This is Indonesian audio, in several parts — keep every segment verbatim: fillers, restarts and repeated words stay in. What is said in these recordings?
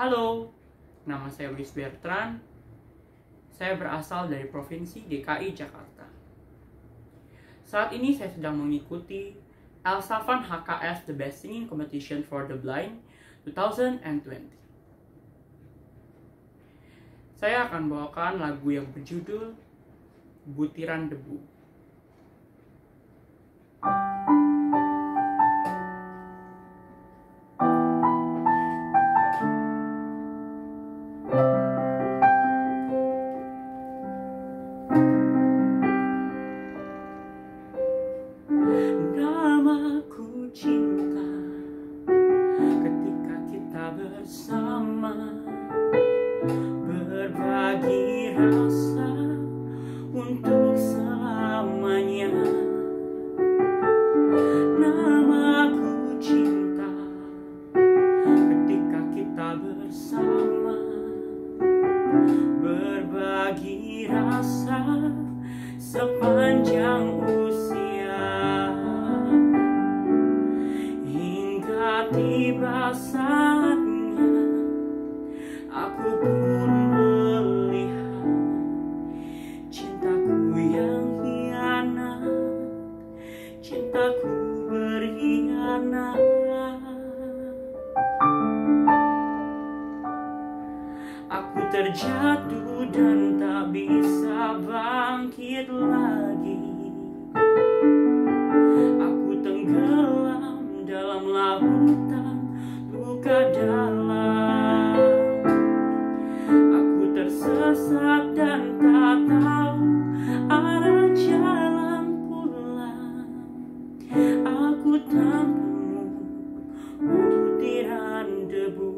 Halo, nama saya Luis Bertrand. Saya berasal dari Provinsi D K I Jakarta. Saat ini saya sedang mengikuti Elsavan H K S The Best Singing Competition for the Blind dua ribu dua puluh. Saya akan bawakan lagu yang berjudul Butiran Debu. Namaku cinta, ketika kita bersama berbagi rasa untuk selamanya. Namaku cinta, ketika kita bersama berbagi rasa sepanjang usia, hingga tiba saatnya aku pun melihat cintaku yang hianat, cintaku berkhianat. Aku terjatuh dan tak bisa bangkit lagi. Aku tenggelam dalam lautan luka dalam. Aku tersesat dan tak tahu arah jalan pulang. Aku tanpamu butiran debu.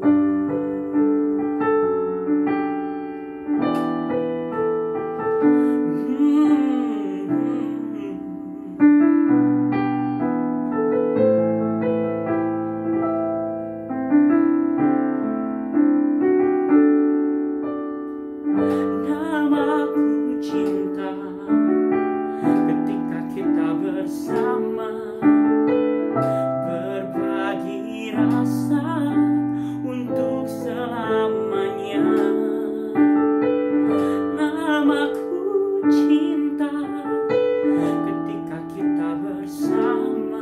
Namaku cinta, ketika kita bersama berbagi rasa untuk selamanya. Namaku cinta, ketika kita bersama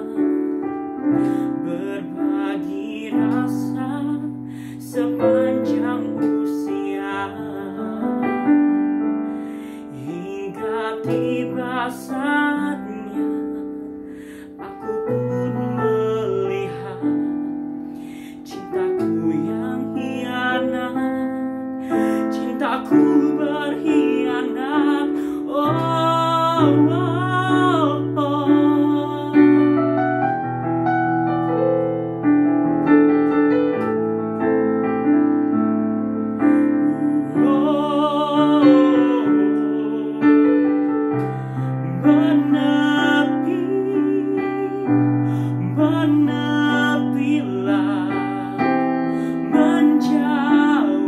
berbagi rasa sepanjang usia, hingga tiba saatnya aku pun melihat cintaku yang hianat, cintaku berkhianat. Oh, oh, oh. Menepi, menepilah, menjauh.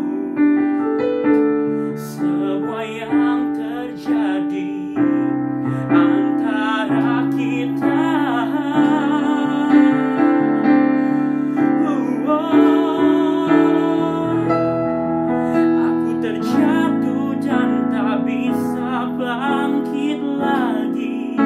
Semua yang terjadi antara kita, oh, oh. Aku terjatuh dan tak bisa bangkit lagi.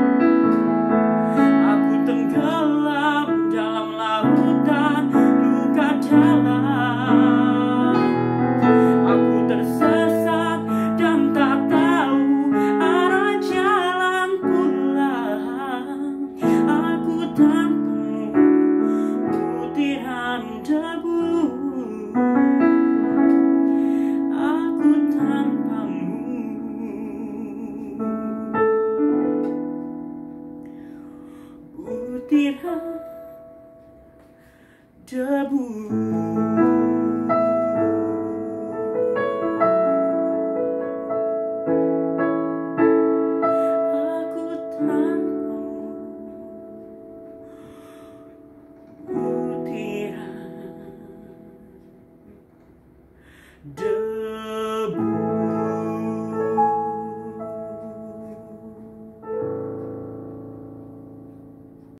Aku tenggelam dalam lautan luka dalam. Aku tersesat dan tak tahu arah jalan pulang. Aku tanpamu butiran debu. Aku tanpamu butiran debu.